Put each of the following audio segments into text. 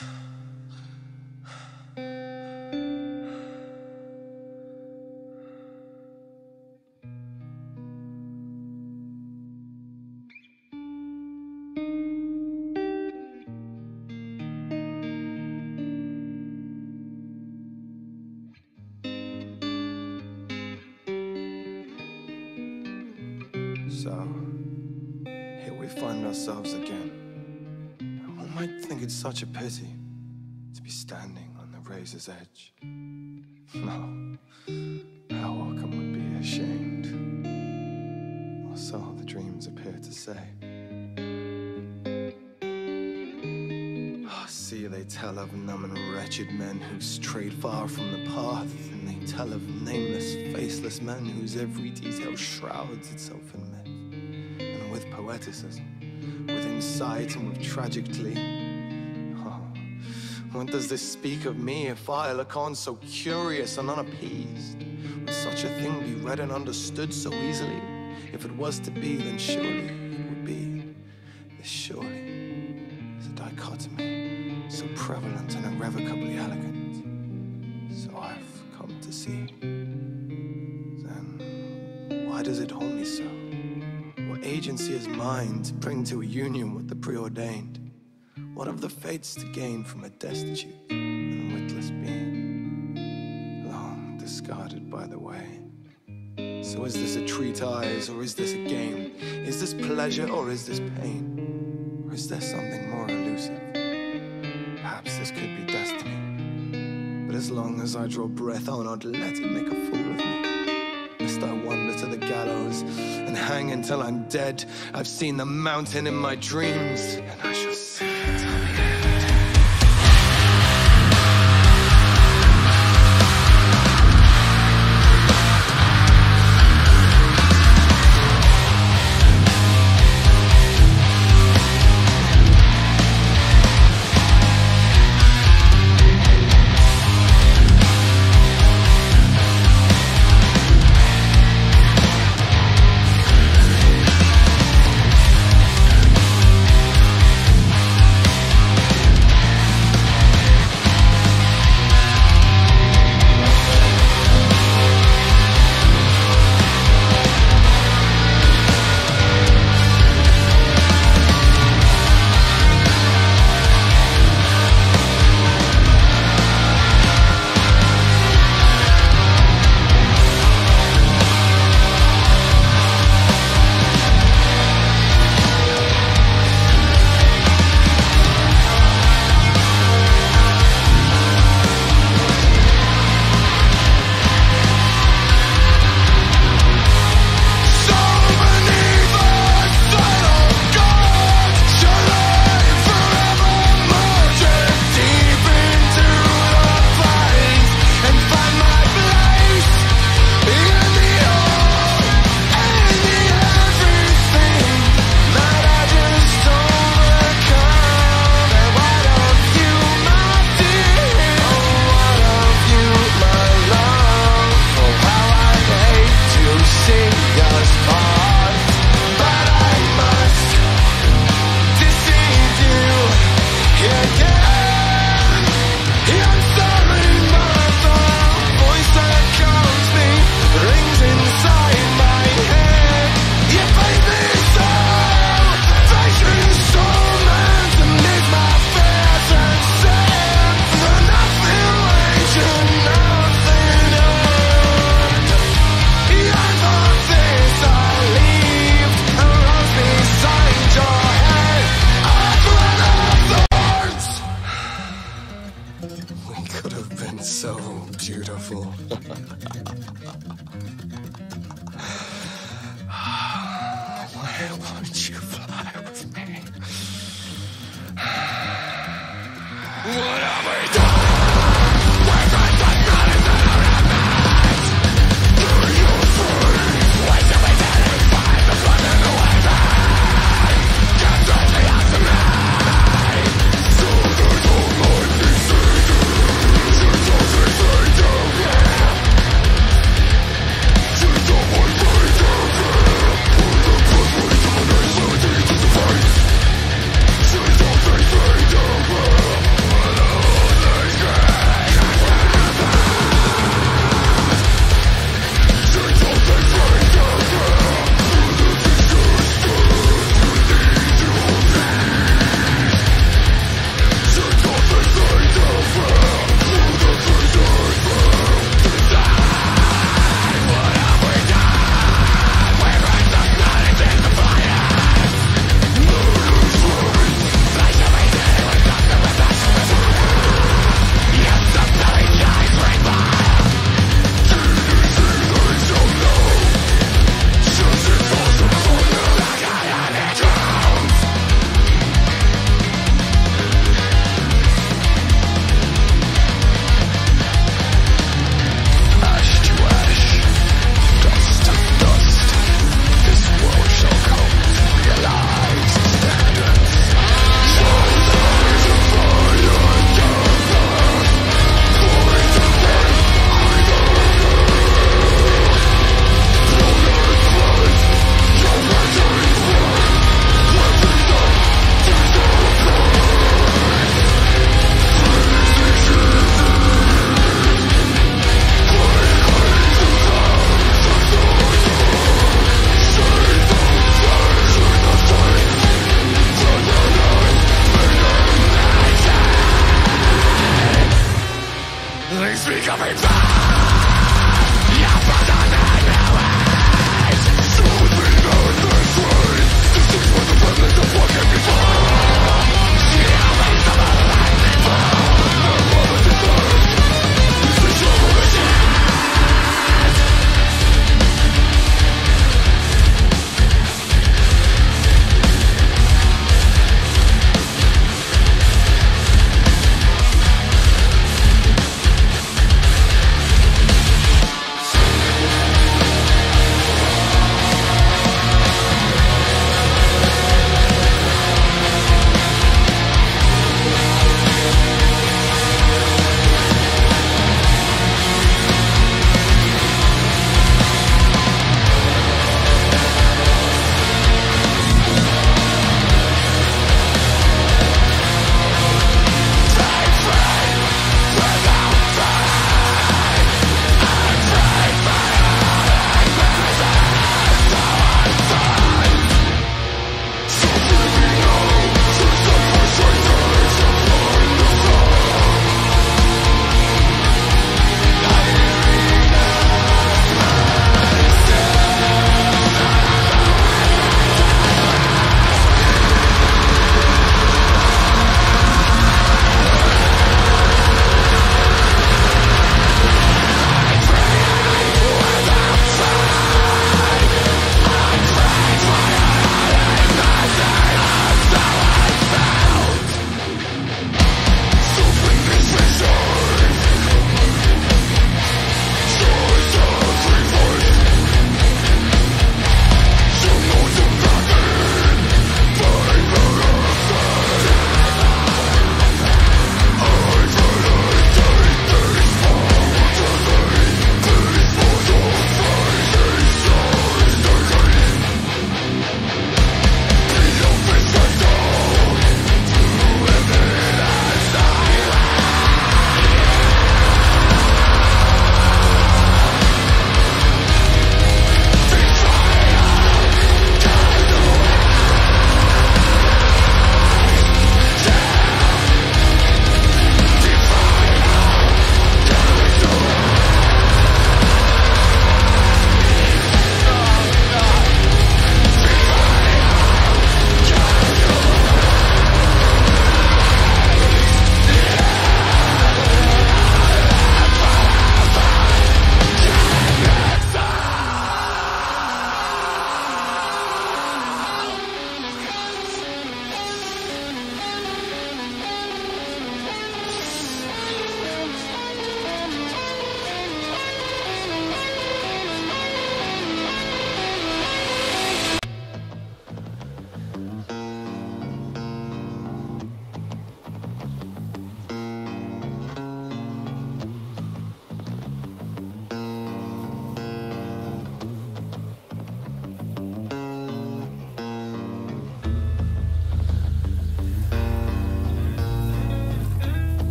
So, here we find ourselves again. One might think it's such a pity to be standing on the razor's edge. No, how often would be ashamed, or so the dreams appear to say. See, they tell of numb and wretched men who strayed far from the path, and they tell of nameless, faceless men whose every detail shrouds itself in myth. And with poeticism, with insight, and with tragic glee. Oh, what does this speak of me if I look on so curious and unappeased? Would such a thing be read and understood so easily? If it was to be, then surely it would be. This surely is a dichotomy, so prevalent and irrevocably elegant. So I've come to see. Then why does it hold me so? What agency is mine to bring to a union with the preordained? What of the fates to gain from a destitute and witless being, long discarded by the way? So is this a treatise, or is this a game? Is this pleasure, or is this pain? Or is there something more elusive? Perhaps this could be destiny. But as long as I draw breath, I'll not let it make a fool of me. Lest I wander to the gallows and hang until I'm dead. I've seen the mountain in my dreams, and I shall see it till the end.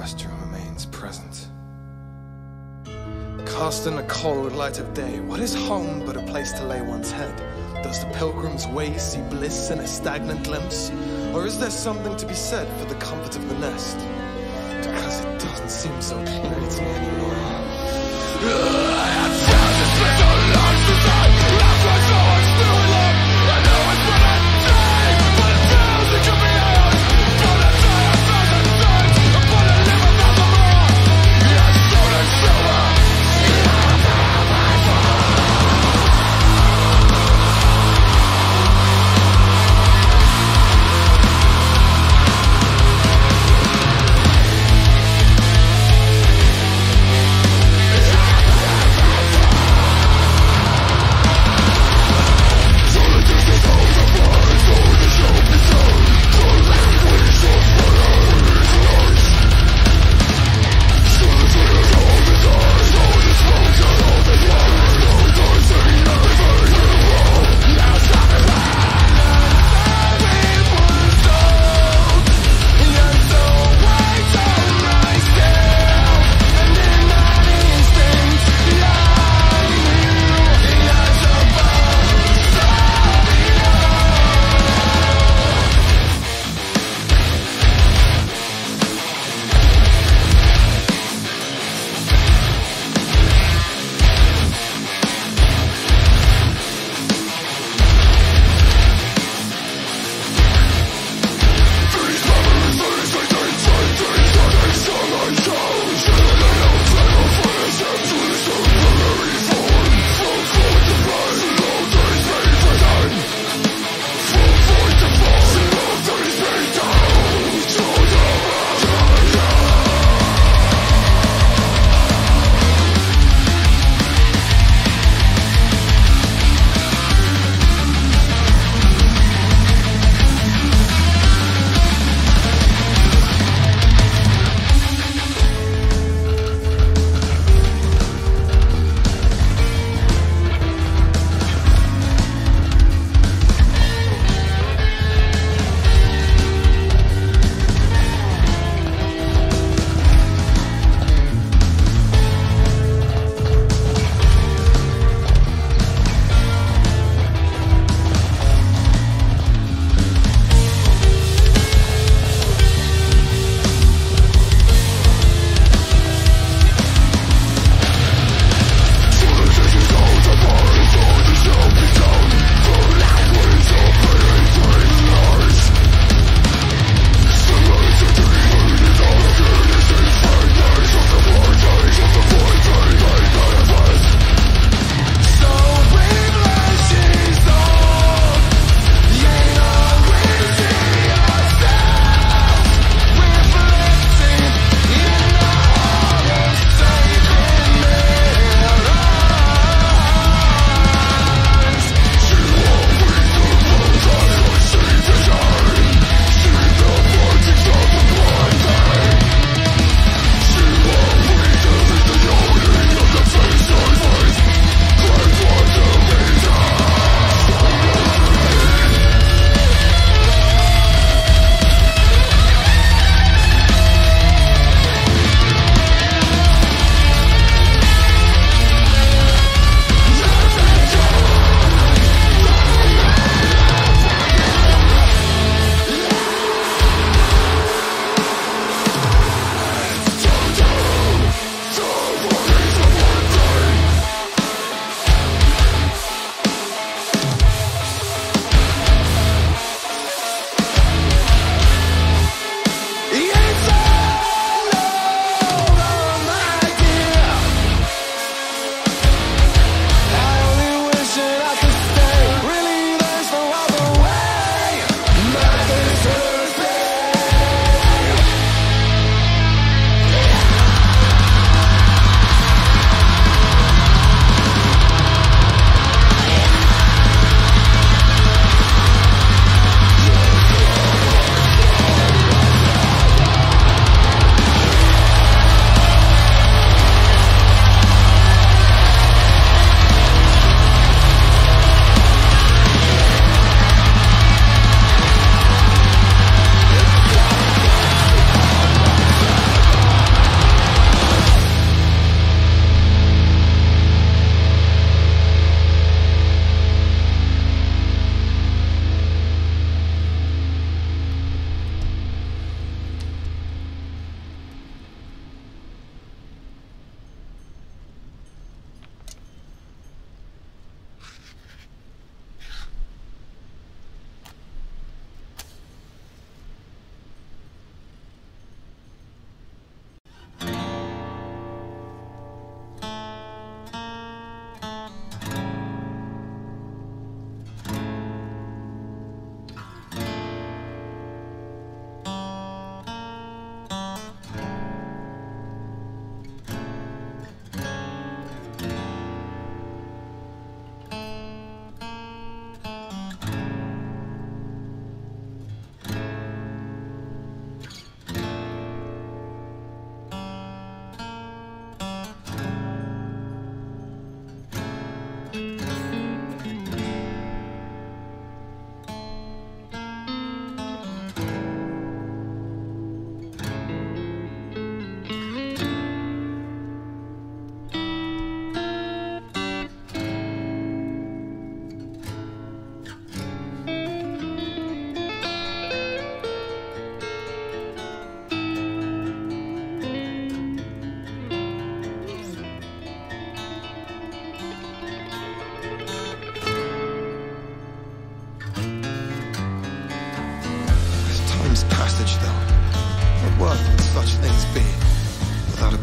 terrestrial remains present. Cast in the cold light of day, what is home but a place to lay one's head? Does the pilgrim's way see bliss in a stagnant glimpse? Or is there something to be said for the comfort of the nest? Because it doesn't seem so clear to me anymore. I have found this little life since I left my soul and spirit love. I know it's been a day, but it feels it could be ours. Gonna die a thousand times, I'm gonna live a thousand more. Yes, gold and silver.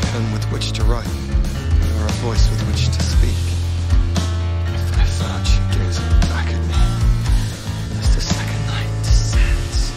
pen with which to write, or a voice with which to speak. I thought she gazing back at me as the second night descends.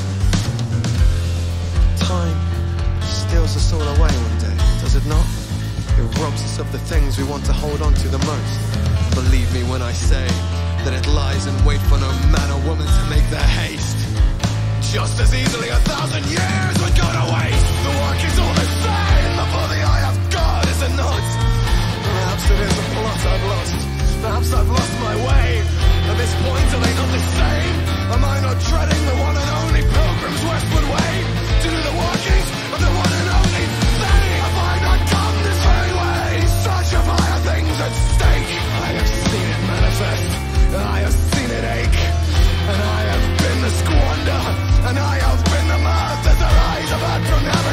Time steals us all away one day, does it not? It robs us of the things we want to hold on to the most. Believe me when I say that it lies in wait for no man or woman to make their haste. Just as easily 1,000 years would go to waste. The work is all the same before the eye of God, is it not? Perhaps it is a plot I've lost. Perhaps I've lost my way. At this point, are they not the same? Am I not treading the one and only Pilgrim's Westward way? To do the workings of the one and only thing? Have I not come this very way? Such of higher things at stake. I have seen it manifest, and I have seen it ache. And I have been the squander, and I have been the mirth as the rise of earth from heaven.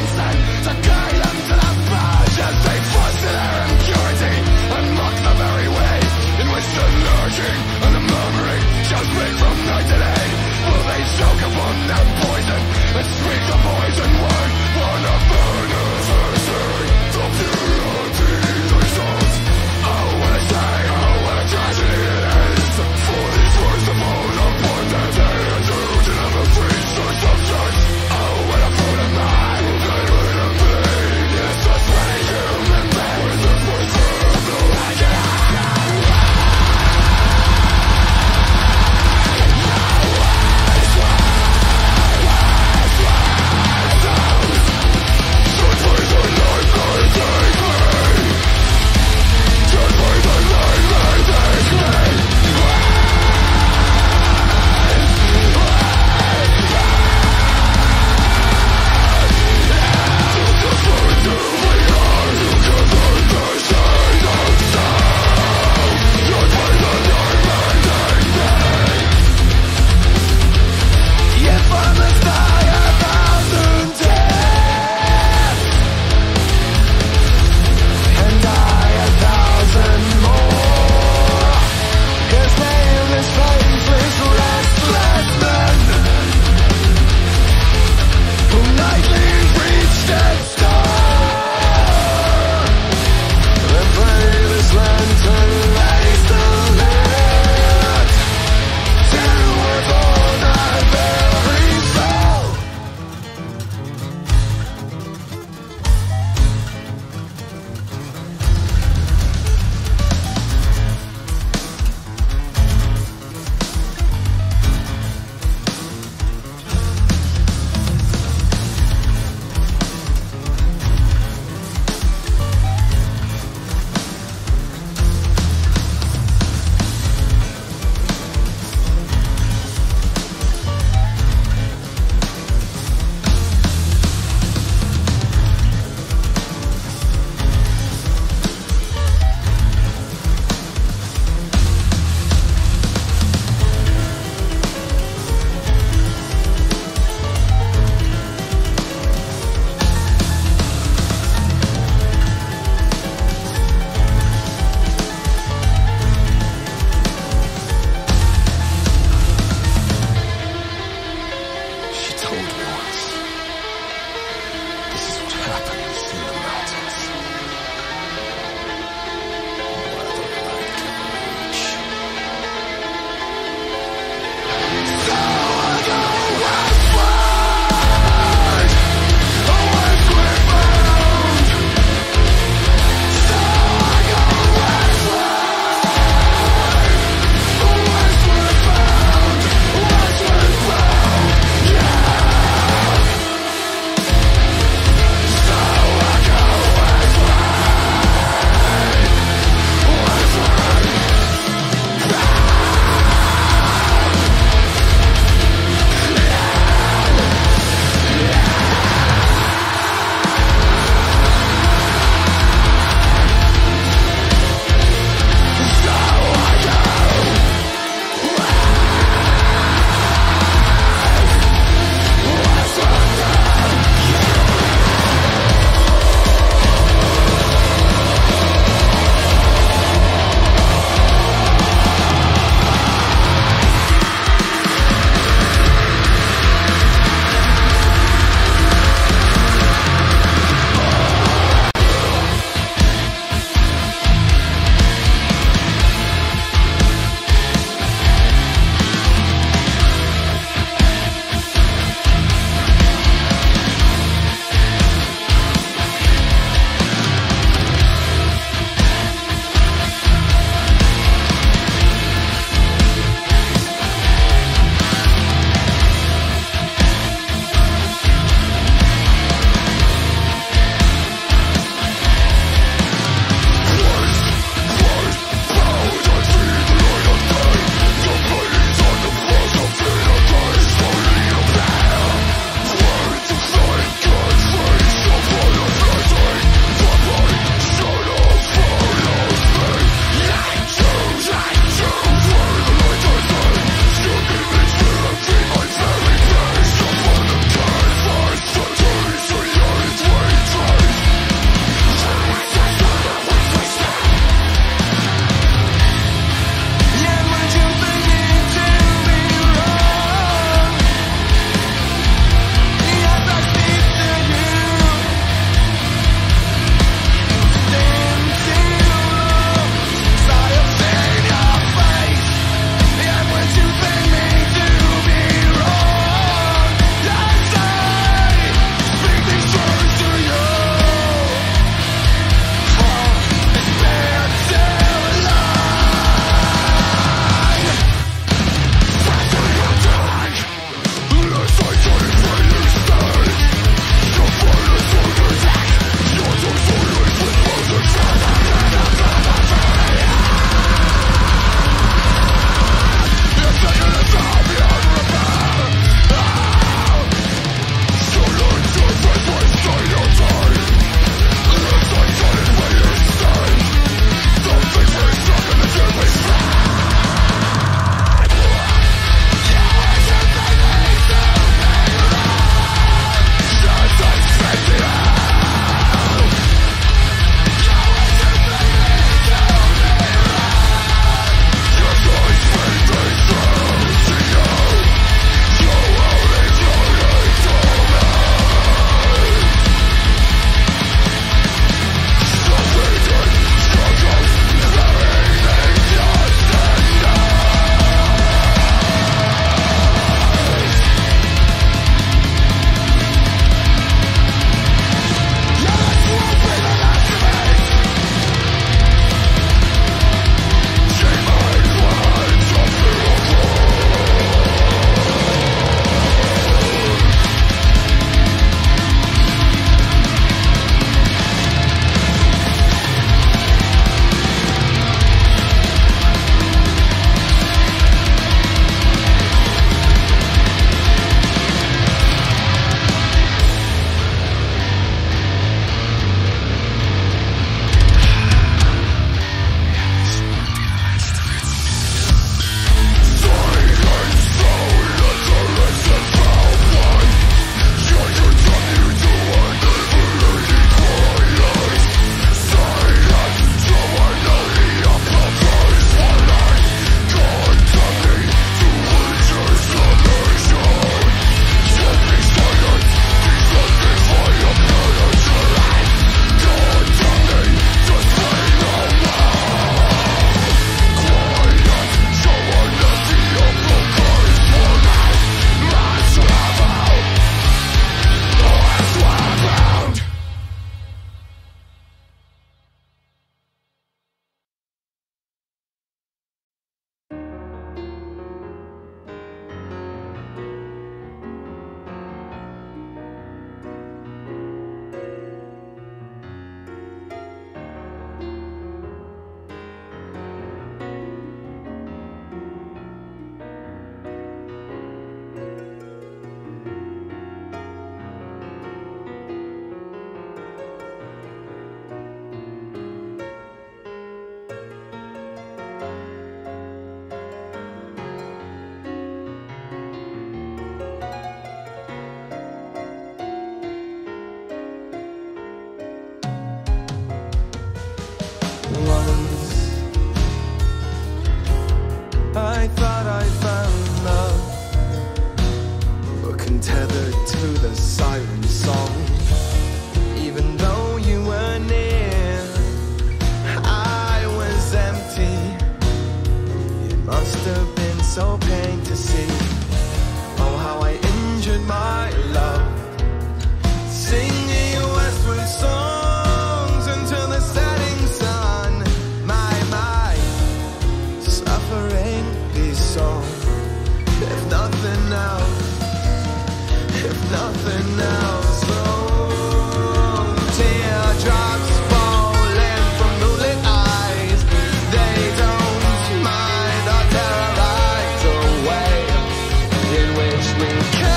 siren song. Even though you were near, I was empty. It must have been so pain to see. Oh, how I injured my love, singing Westward songs until the setting sun. My, suffering these songs. If nothing else, if nothing else, oh, teardrops falling from moonlit eyes. They don't mind or terrorize a way in which we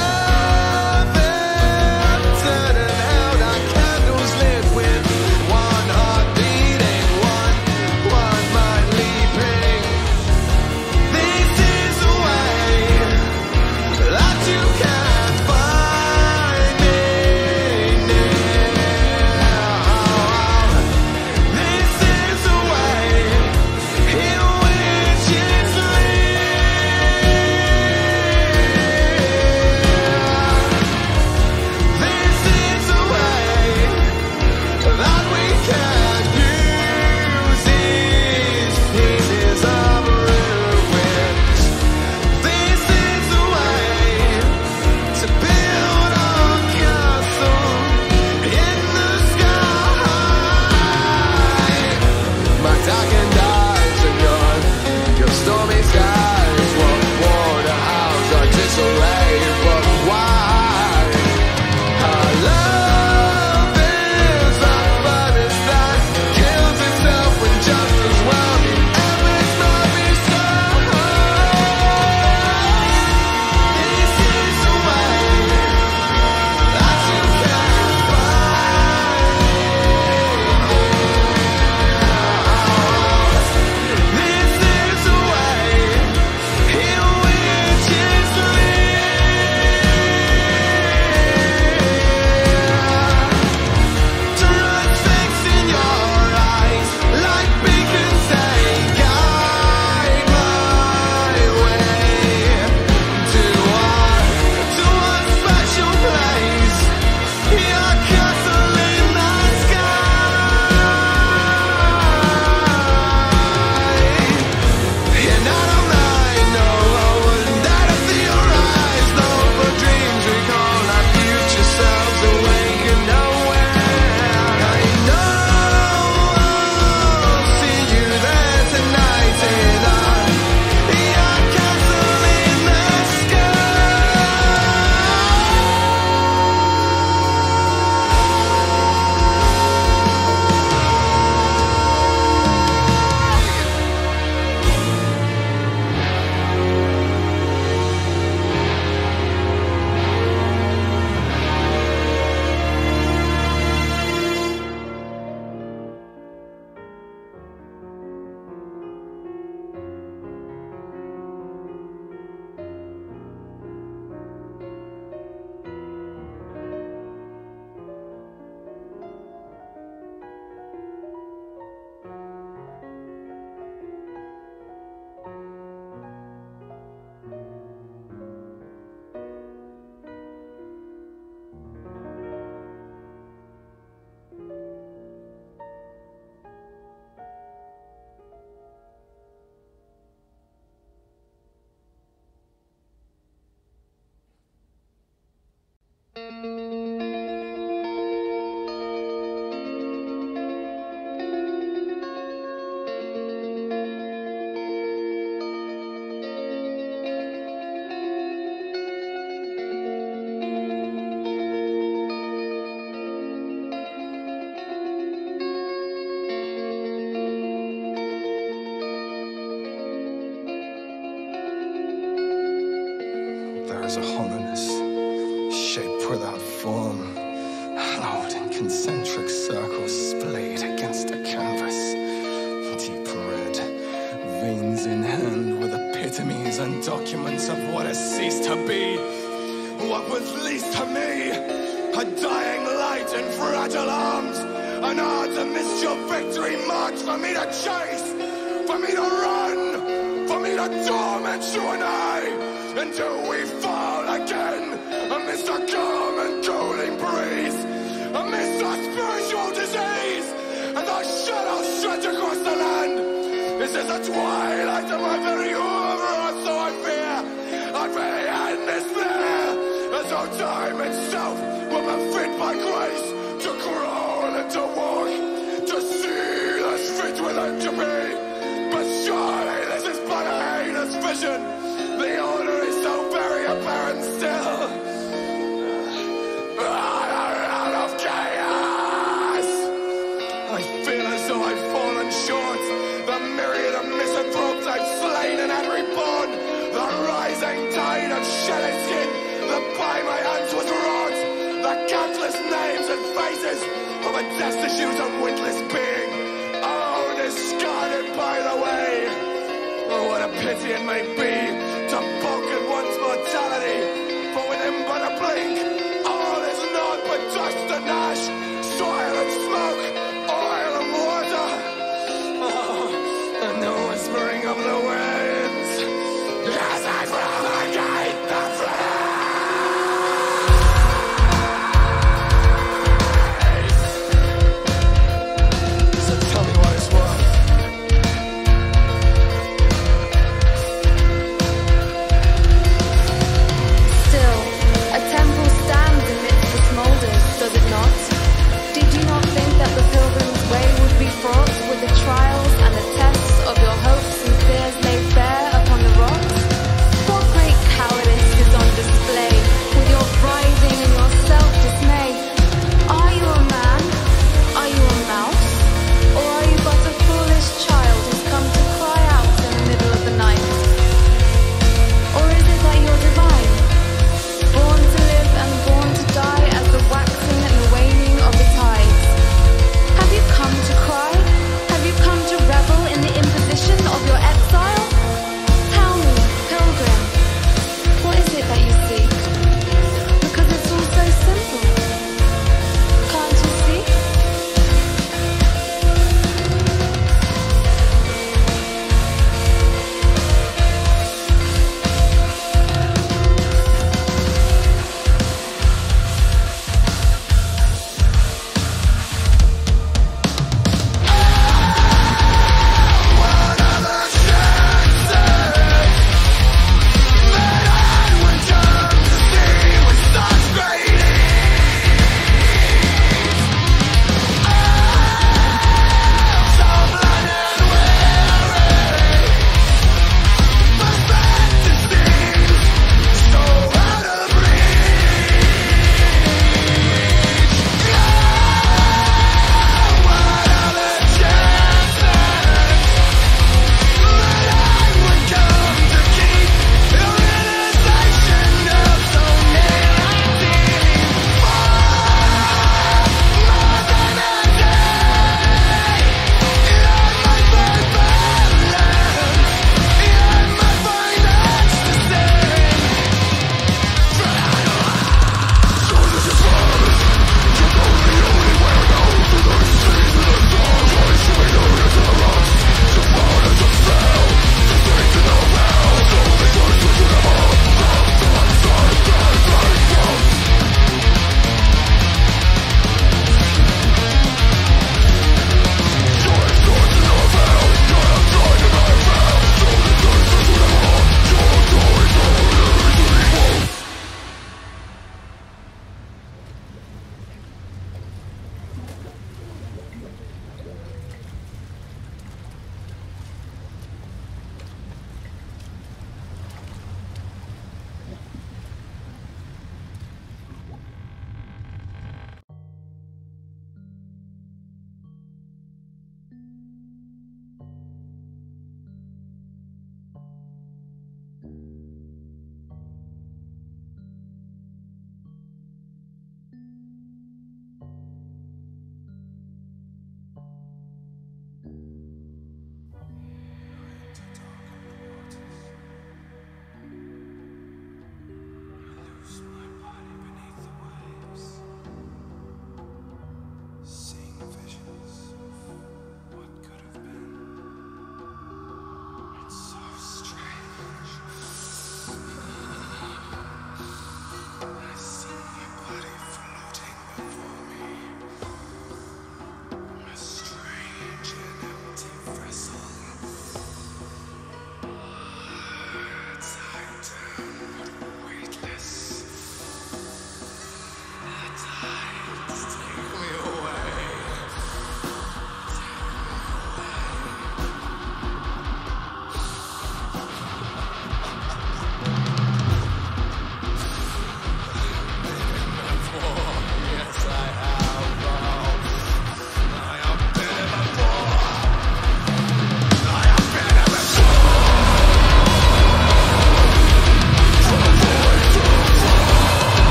coveted and held our candles lit with one heart beating, one mind leaping. This is the way that you can find me now. This is the way in which it's This is the way that we can use these pieces of ruins. This is the way to build a castle in the sky. My darkened eyes and your stormy skies won't warn a house of disarray, but why? Our love is a furnace that kills itself when just as well the embers might be This is the way that you can find This is the way in which it's Transfixed in your eyes, like beacons they guide my way to a special place, your castle in the sky. And I don't mind, no, I wouldn't dare to theorize, no, but dreams recall our future selves awaken nowhere. I know I'll see you there tonight in your castle in the There is a hollowness, shape without form, hallowed in concentric circles splayed against a canvas. Deep red, veins in hand with epitomes and documents of what has ceased to be. What was least to me, a dying light in fragile arms, an odds amidst your victory march for me to chase, for me to run, for me to torment you and I, until we fall again amidst a calm and cooling This is the twilight of my very oeuvre, so I fear the end is there. As though time itself will be fit by grace to crawl and to walk, to see the street within to be. But surely this is but a heinous vision. The order is so very apparent still. Out of chaos, I feel as though I've fallen short. The myriad of misanthropes I've slain and had reborn. The rising tide of shelly skin that by my hands was wrought. The countless names and faces of a destitute and witless being. Oh, discarded by the way. Oh, what a pity it may be to balk at one's mortality. For with him but a blink, all is naught but dust and ash, soil and smoke, oil and water. Oh, and the whispering of the winds as I propagate the flames. So tell me what it's worth. Still, a temple stands amidst the smoulders, does it not? Did you not think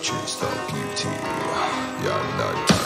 Chase the beauty, yonder terror.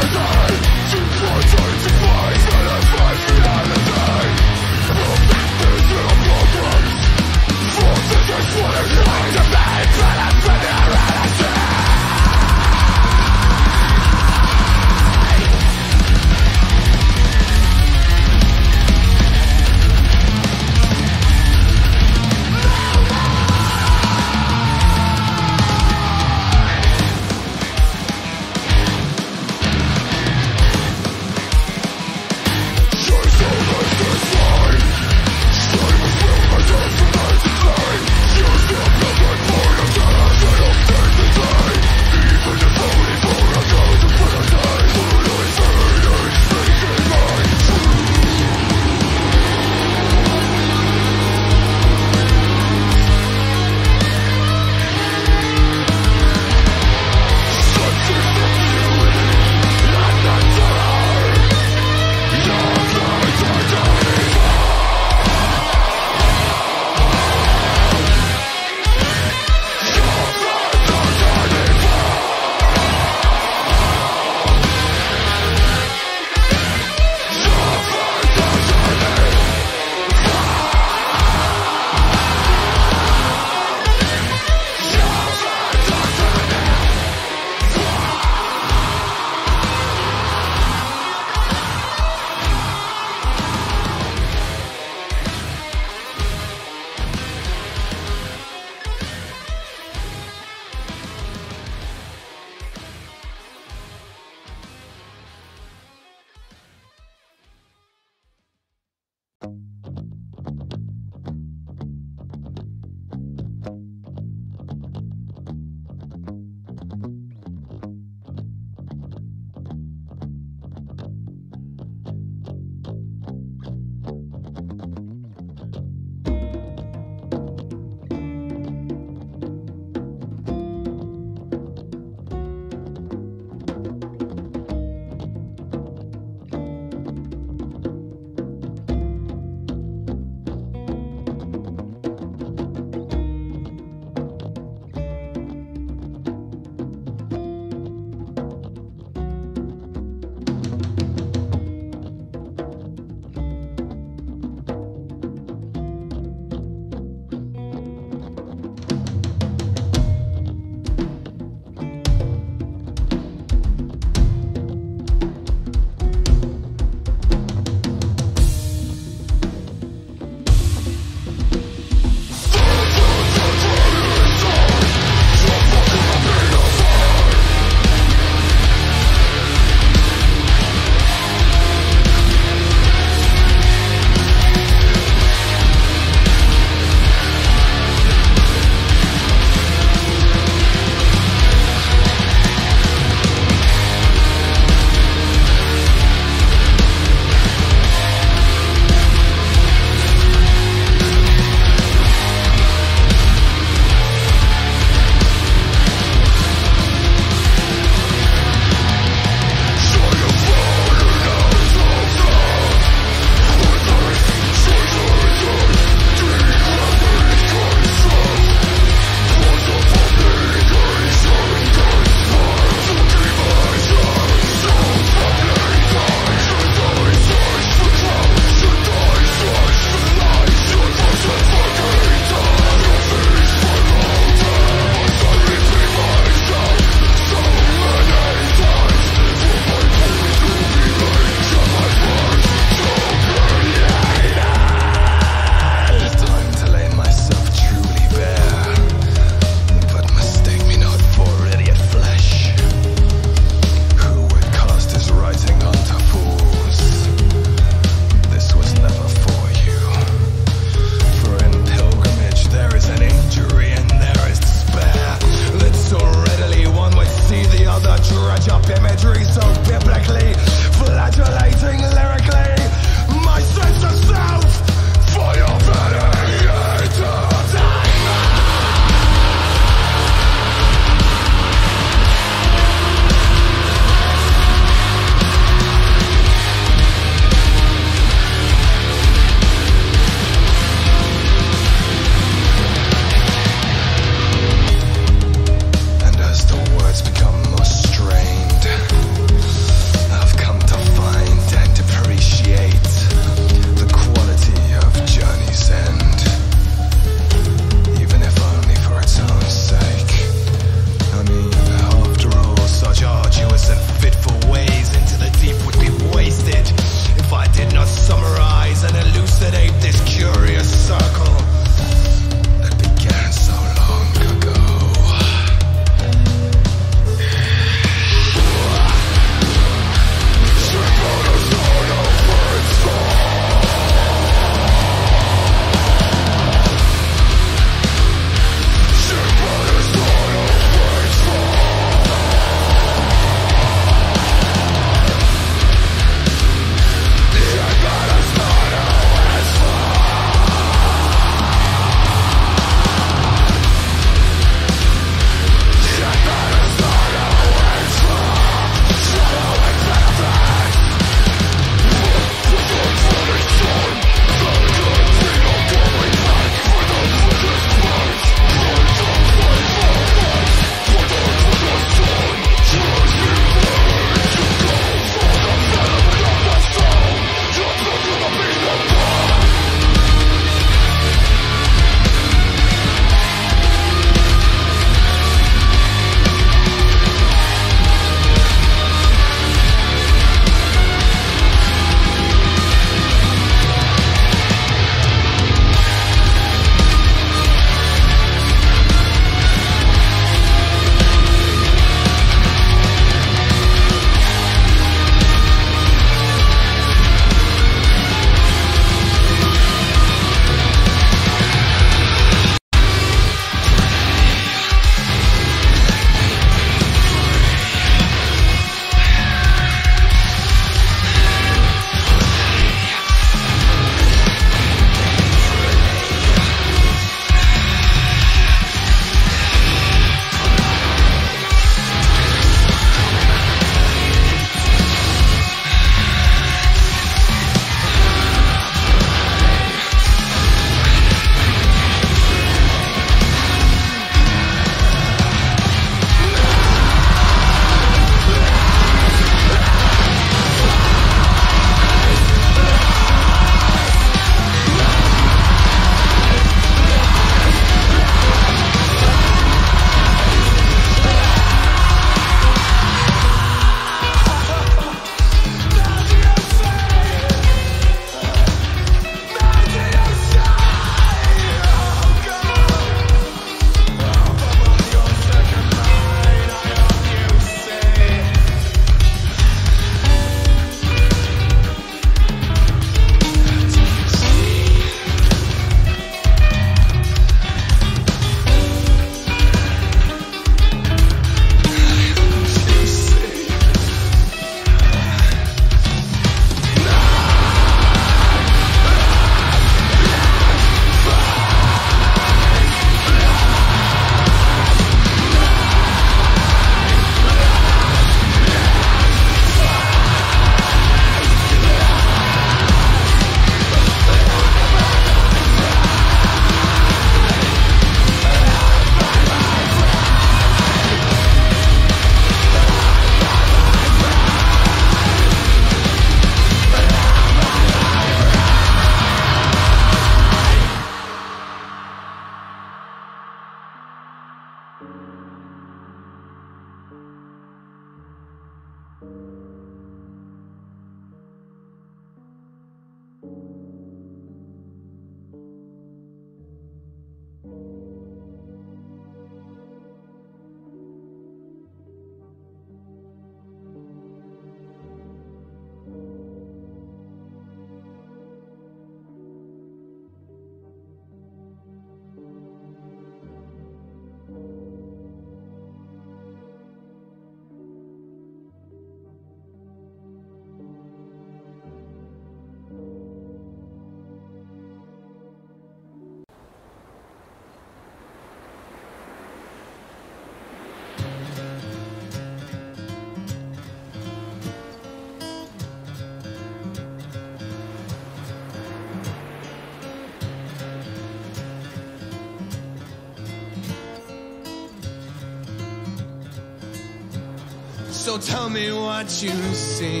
So tell me what you see.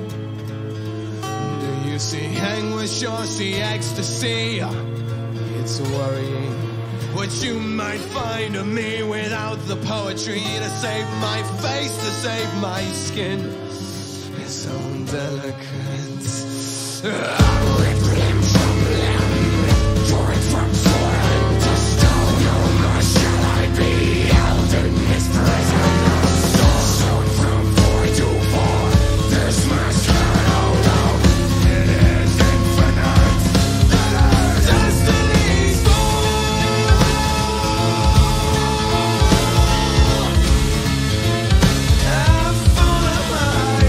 Do you see anguish or see ecstasy? It's worrying what you might find of me without the poetry to save my face, to save my skin. It's so delicate. Rip limb from limb, torn from soil to stone. How much shall I be held in this prison of soul? Shown from void to void, this must turn out out. It is infinite, it is destiny's goal. How full am I?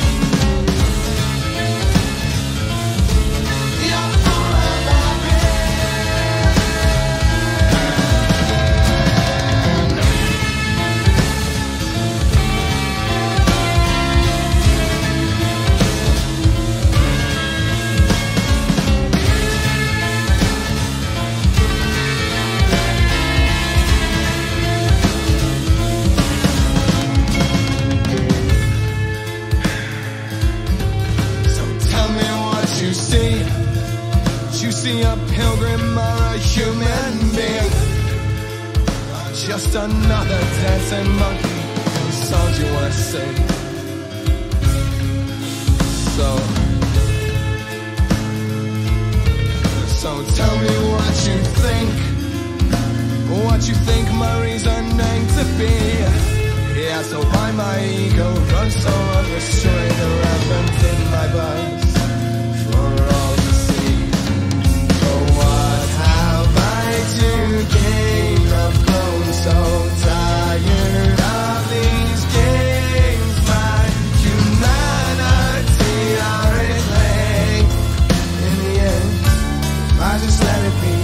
How full am I been? So tell me what you see. Do you see a pilgrim or a human being? Just another dancing monkey whose songs you wanna sing. So tell me what you think. What you think my reason ain't to be. Yeah, so why my ego runs so unrestrained, rampant in my buzz for all to see. Oh, what have I to gain? I've grown so tired of these games. My humanity are at length. In the end, I just let it be.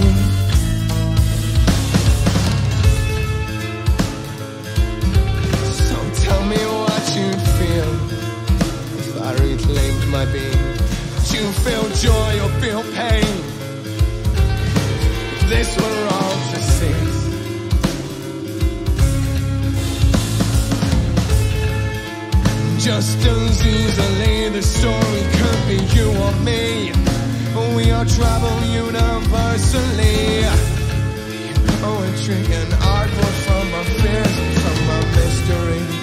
So tell me what you'd feel if I reclaimed my being. Do you feel joy or feel pain? If this were all to cease. Just as easily the story could be you or me. We all travel universally. Poetry and art, born from our fears, from our mystery.